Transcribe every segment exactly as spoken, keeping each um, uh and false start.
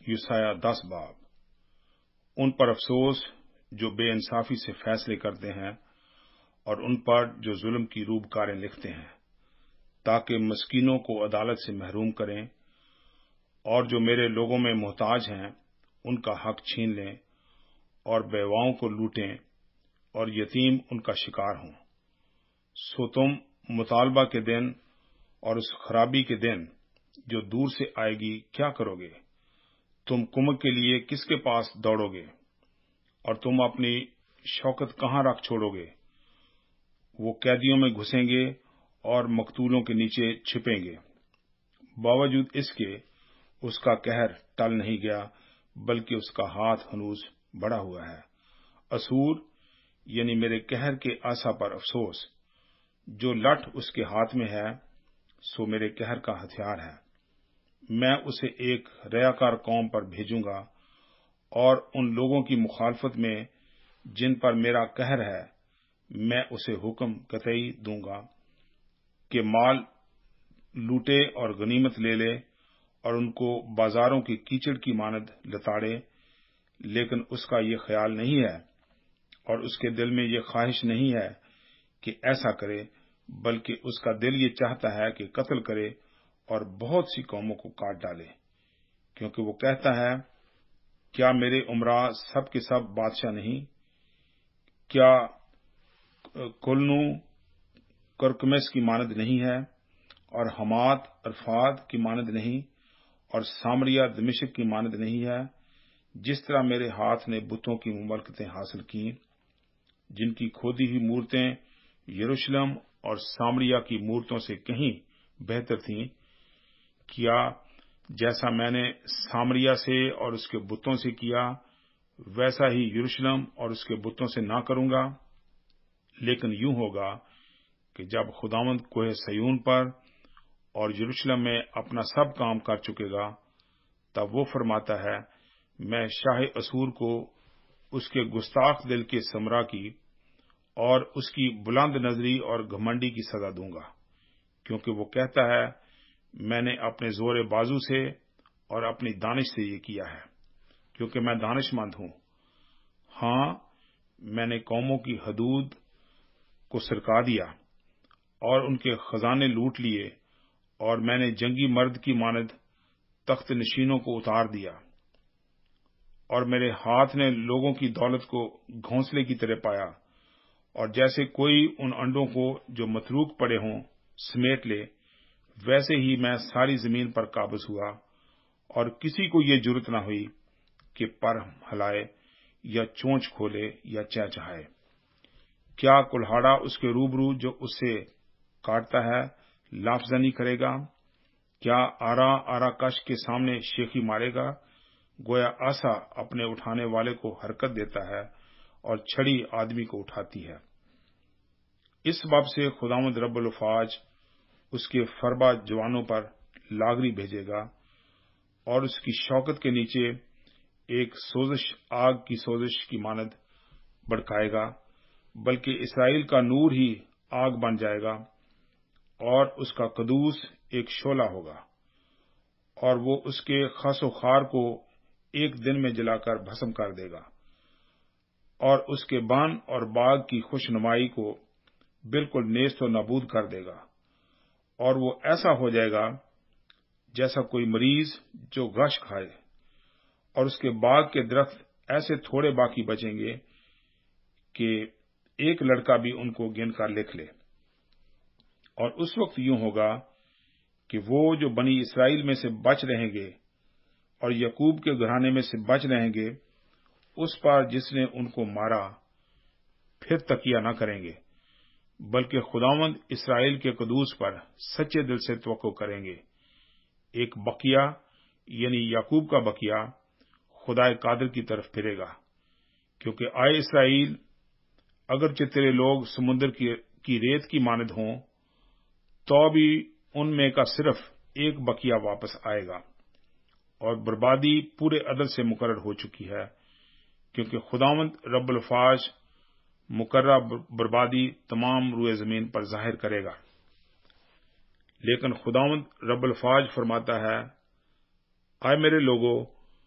یسایہ دس باب۔ ان پر افسوس جو بے انصافی سے فیصلے کرتے ہیں اور ان پر جو ظلم کی روبکاریں لکھتے ہیں، تاکہ مسکینوں کو عدالت سے محروم کریں اور جو میرے لوگوں میں محتاج ہیں ان کا حق چھین لیں اور بیواؤں کو لوٹیں اور یتیم ان کا شکار ہوں۔ سو تم مطالبہ کے دن اور اس خرابی کے دن جو دور سے آئے گی کیا کرو گے؟ تم کمک کے لیے کس کے پاس دوڑو گے؟ اور تم اپنی شوکت کہاں رکھ چھوڑو گے؟ وہ قیدیوں میں گھسیں گے اور مقتولوں کے نیچے چھپیں گے۔ باوجود اس کے اس کا قہر ٹل نہیں گیا، بلکہ اس کا ہاتھ ہنوز بڑھا ہوا ہے۔ اسور یعنی میرے قہر کے عصا پر افسوس، جو لٹ اس کے ہاتھ میں ہے سو میرے قہر کا ہتھیار ہے۔ میں اسے ایک ریاکار قوم پر بھیجوں گا اور ان لوگوں کی مخالفت میں جن پر میرا قہر ہے میں اسے حکم قطعی دوں گا کہ مال لوٹے اور غنیمت لے لے اور ان کو بازاروں کی کیچڑ کی مانند لتاڑے، لیکن اس کا یہ خیال نہیں ہے اور اس کے دل میں یہ خواہش نہیں ہے کہ ایسا کرے، بلکہ اس کا دل یہ چاہتا ہے کہ قتل کرے اور بہت سی قوموں کو کاٹ ڈالے، کیونکہ وہ کہتا ہے کیا میرے عمراء سب کے سب بادشاہ نہیں؟ کیا کلنو کرکمس کی مانند نہیں ہے اور حمات ارفاد کی مانند نہیں اور سامریہ دمشق کی مانند نہیں ہے؟ جس طرح میرے ہاتھ نے بتوں کی مملکتیں حاصل کی، جن کی کھودی ہوئی مورتیں یروشلم اور سامریہ کی مورتوں سے کہیں بہتر تھیں، کیا جیسا میں نے سامریہ سے اور اس کے بتوں سے کیا ویسا ہی یروشلم اور اس کے بتوں سے نہ کروں گا؟ لیکن یوں ہوگا کہ جب خداوند کوہ سیون پر اور یروشلم میں اپنا سب کام کر چکے گا، تب وہ فرماتا ہے میں شاہ اسور کو اس کے گستاخ دل کے سمرا کی اور اس کی بلند نظری اور گھمنڈی کی سزا دوں گا، کیونکہ وہ کہتا ہے میں نے اپنے زور بازو سے اور اپنی دانش سے یہ کیا ہے، کیونکہ میں دانش مند ہوں۔ ہاں، میں نے قوموں کی حدود کو سرکا دیا اور ان کے خزانے لوٹ لیے، اور میں نے جنگی مرد کی مانند تخت نشینوں کو اتار دیا، اور میرے ہاتھ نے لوگوں کی دولت کو گھونسلے کی طرح پایا، اور جیسے کوئی ان انڈوں کو جو متروک پڑے ہوں سمیٹ لے، ویسے ہی میں ساری زمین پر قابض ہوا، اور کسی کو یہ جرت نہ ہوئی کہ پر ہلائے یا چونچ کھولے یا چہچہائے۔ کیا کلہاڑا اس کے روبرو جو اس سے کاٹتا ہے لافزنی کرے گا؟ کیا آرا آرا کش کے سامنے شیخی مارے گا؟ گویا آسا اپنے اٹھانے والے کو حرکت دیتا ہے اور چھڑی آدمی کو اٹھاتی ہے۔ اس باب سے خداوند رب الافواج اس کے فربا جوانوں پر لاغری بھیجے گا اور اس کی شوکت کے نیچے ایک سوزش آگ کی سوزش کی مانند بڑکائے گا، بلکہ اسرائیل کا نور ہی آگ بن جائے گا اور اس کا قدوس ایک شعلہ ہوگا، اور وہ اس کے خس و خار کو ایک دن میں جلا کر بھسم کر دے گا، اور اس کے بان اور باغ کی خوش نمائی کو بالکل نیست و نابود کر دے گا، اور وہ ایسا ہو جائے گا جیسا کوئی مریض جو غش کھائے، اور اس کے باغ کے درخت ایسے تھوڑے باقی بچیں گے کہ ایک لڑکا بھی ان کو گن کر لکھ لے۔ اور اس وقت یوں ہوگا کہ وہ جو بنی اسرائیل میں سے بچ رہیں گے اور یعقوب کے گھرانے میں سے بچ رہیں گے، اس پر جس نے ان کو مارا پھر تکیہ نہ کریں گے، بلکہ خداوند اسرائیل کے قدوس پر سچے دل سے توقع کریں گے۔ ایک بقیہ یعنی یعقوب کا بقیہ خدائے قادر کی طرف پھرے گا، کیونکہ آئے اسرائیل، اگرچہ تیرے لوگ سمندر کی ریت کی مانند ہوں تو بھی ان میں کا صرف ایک بقیہ واپس آئے گا، اور بربادی پورے عدل سے مقرر ہو چکی ہے، کیونکہ خداوند رب الافواج مقررہ بربادی تمام روئے زمین پر ظاہر کرے گا۔ لیکن خداوند رب الافواج فرماتا ہے، اے میرے لوگو،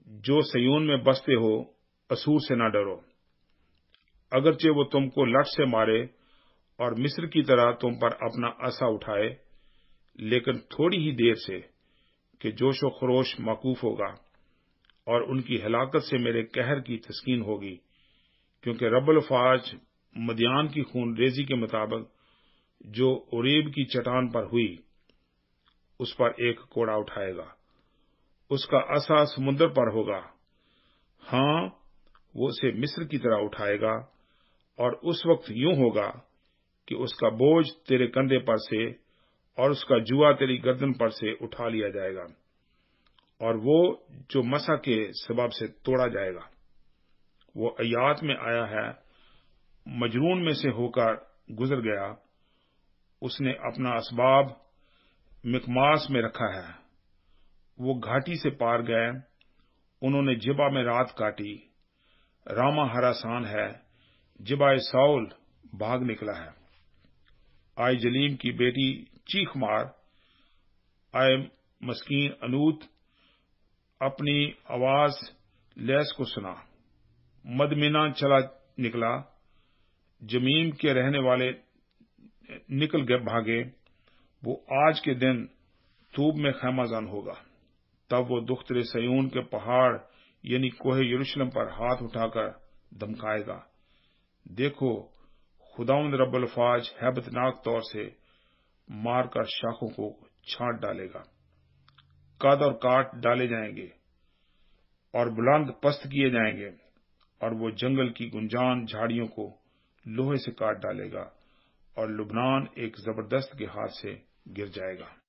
جو سیون میں بستے ہو اسور سے نہ ڈرو، اگرچہ وہ تم کو لٹ سے مارے اور مصر کی طرح تم پر اپنا عصا اٹھائے، لیکن تھوڑی ہی دیر سے کہ جوش و خروش موقوف ہوگا اور ان کی ہلاکت سے میرے قہر کی تسکین ہوگی، کیونکہ رب الافواج مدیان کی خون ریزی کے مطابق جو اوریب کی چٹان پر ہوئی اس پر ایک کوڑا اٹھائے گا، اس کا عصا سمندر پر ہوگا، ہاں وہ اسے مصر کی طرح اٹھائے گا، اور اس وقت یوں ہوگا کہ اس کا بوجھ تیرے کندھے پر سے اور اس کا جوا تیری گردن پر سے اٹھا لیا جائے گا، اور وہ جو مسا کے سبب سے توڑا جائے گا۔ وہ آیات میں آیا ہے، مجرون میں سے ہو کر گزر گیا، اس نے اپنا اسباب مکماس میں رکھا ہے۔ وہ گھاٹی سے پار گئے، انہوں نے جبا میں رات کاٹی، راما ہراسان ہے، جبا ساؤل بھاگ نکلا ہے۔ آئے جلیم کی بیٹی چیخ مار، آئے مسکین انوت اپنی آواز لیس کو سنا۔ مدمنہ چلا نکلا، جمیم کے رہنے والے نکل گئے بھاگے، وہ آج کے دن توب میں خیمہ زن ہوگا۔ تب وہ دختر سیون کے پہاڑ یعنی کوہ یروشلم پر ہاتھ اٹھا کر دمکائے گا، دیکھو خداوند رب الافواج ہیبت ناک طور سے مار کر شاخوں کو چھانٹ ڈالے گا، قد اور کاٹ ڈالے جائیں گے اور بلند پست کیے جائیں گے، اور وہ جنگل کی گنجان جھاڑیوں کو لوہے سے کاٹ ڈالے گا، اور لبنان ایک زبردست کے ہاتھ سے گر جائے گا۔